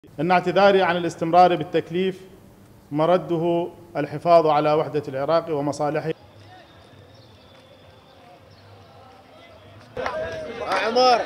أن اعتذاري عن الاستمرار بالتكليف مرده الحفاظ على وحدة العراق ومصالحه. عمار